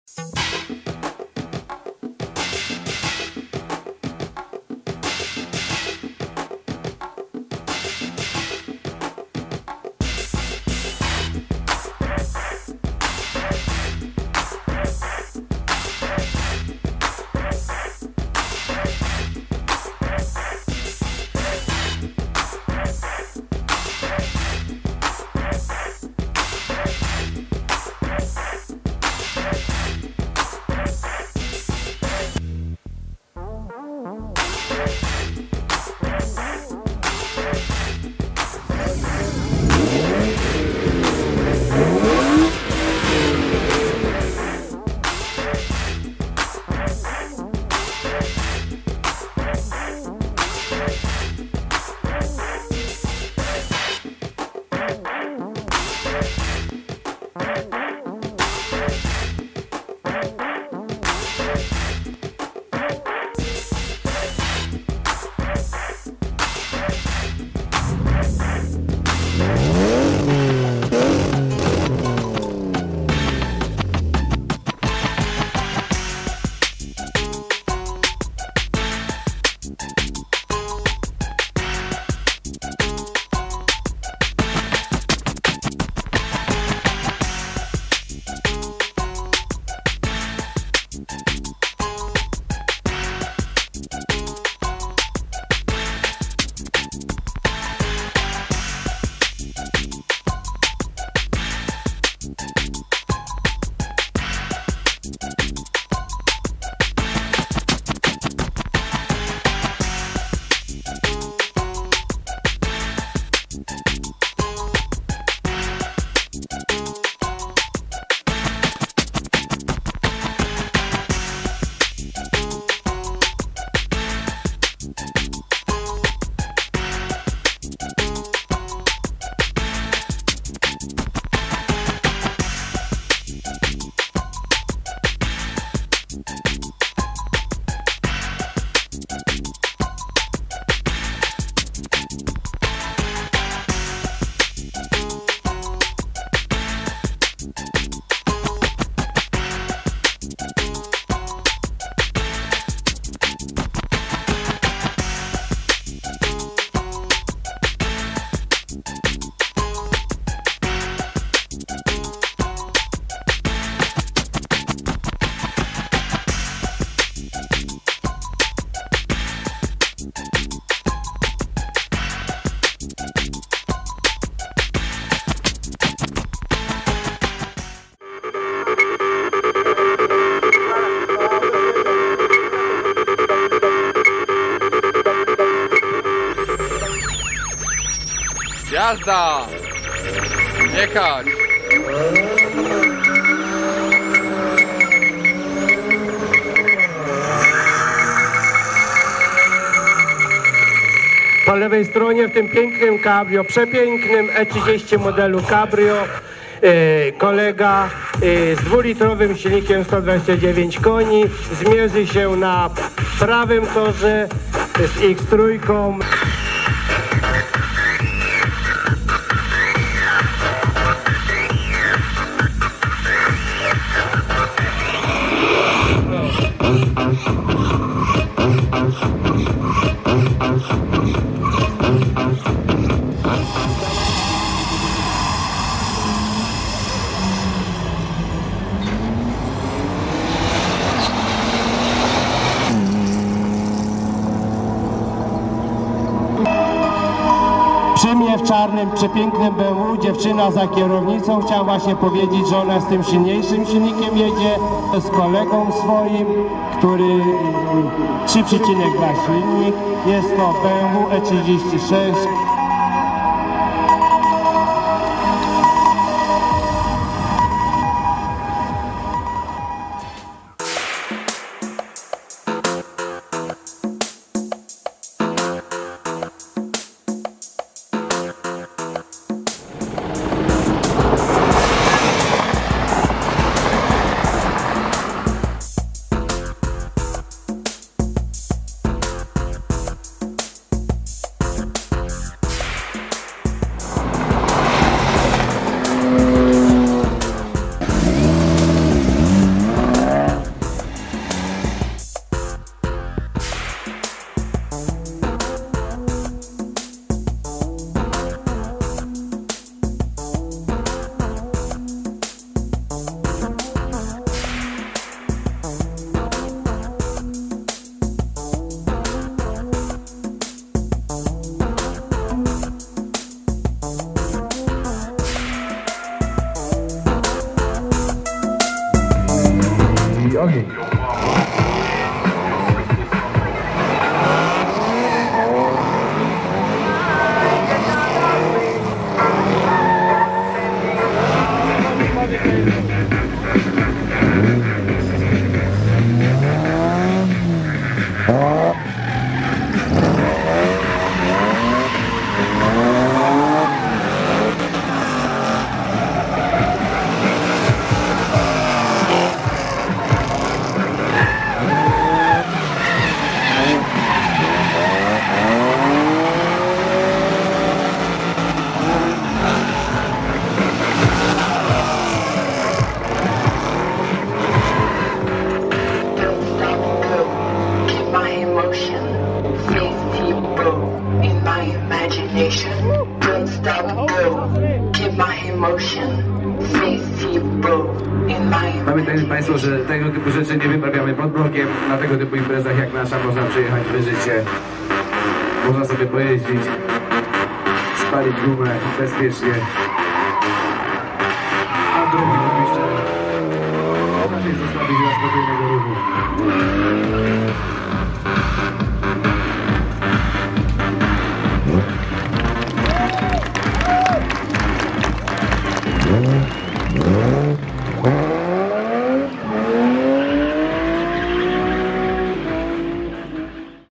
Jazda! Jechać! Po lewej stronie w tym pięknym cabrio, przepięknym E30 modelu cabrio, kolega z dwulitrowym silnikiem 129 koni zmierzy się na prawym torze z X3. Przy mnie w czarnym, przepięknym BMW dziewczyna za kierownicą. Chciała właśnie powiedzieć, że ona z tym silniejszym silnikiem jedzie, z kolegą swoim, który 3,2 silnik. Jest to BMW E36. ogień. Don't stop, go. Keep my emotion. Pamiętajcie Państwo, że tego typu rzeczy nie wyprawiamy pod blokiem. Na tego typu imprezach jak nasza można przyjechać, wyżyć się. Można sobie pojeździć, spalić gumę bezpiecznie. A drugi oczywiście raczej zostawić dla spokojnego ruchu.